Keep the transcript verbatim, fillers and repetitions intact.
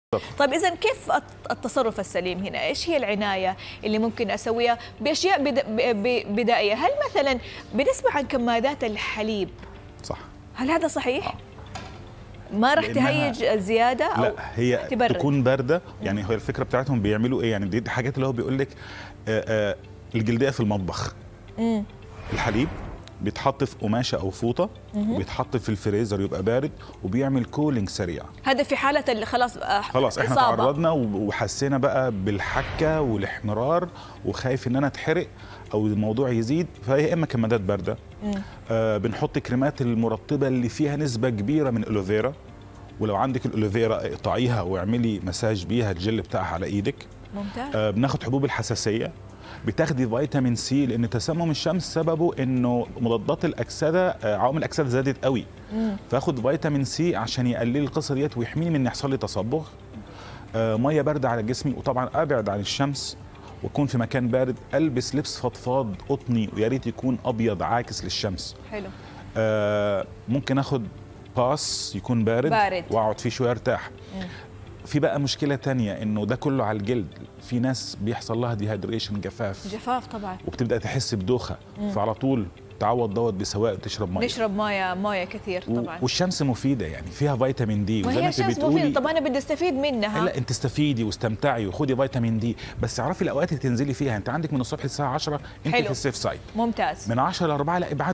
طيب إذا كيف التصرف السليم هنا؟ إيش هي العناية اللي ممكن أسويها بأشياء بدائية؟ هل مثلا بنسمع عن كمادات الحليب؟ صح. هل هذا صحيح؟ ما راح تهيج الزيادة أو لا، هي تبرد. تكون باردة. يعني هو الفكرة بتاعتهم بيعملوا إيه؟ يعني دي حاجات اللي هو بيقول لك الجلدية في المطبخ. مم. الحليب بيتحط في قماشه او فوطه وبيتحط في الفريزر يبقى بارد وبيعمل كولينج سريع. هذا في حاله اللي خلاص خلاص احنا إصابة. تعرضنا وحسينا بقى بالحكه والاحمرار وخايف ان انا اتحرق او الموضوع يزيد، فهي اما كمادات بارده. آه بنحط كريمات المرطبه اللي فيها نسبه كبيره من الالوفيرا، ولو عندك الالوفيرا اقطعيها واعملي مساج بيها الجل بتاعها على ايدك. ممتاز. آه بناخد حبوب الحساسيه، بتاخدي فيتامين سي لان تسمم الشمس سببه انه مضادات الاكسده عوامل الاكسده زادت قوي. مم. فاخد فيتامين سي عشان يقلل القصه ديت ويحميني من ان يحصل لي تصبغ. آه ميه بارده على جسمي، وطبعا ابعد عن الشمس واكون في مكان بارد. البس لبس فضفاض قطني ويا ريت يكون ابيض عاكس للشمس. حلو. آه ممكن اخد باص يكون بارد, بارد. واقعد فيه شويه ارتاح. مم. في بقى مشكلة تانية انه ده كله على الجلد، في ناس بيحصل لها ديهايدريشن جفاف جفاف طبعا، وبتبدأ تحس بدوخة. مم. فعلى طول تعوض دوت بسواق وتشرب ميه. نشرب ميه ميه كثير طبعا. والشمس مفيدة، يعني فيها فيتامين دي وزي ما انت بتقولي. طب انا بدي استفيد منها. لا انت استفيدي واستمتعي وخدي فيتامين دي، بس اعرفي الاوقات اللي تنزلي فيها. انت عندك من الصبح الساعة عشرة انت حلو. في السيف سايد. ممتاز. من عشرة ل أربعة لا ابعدي.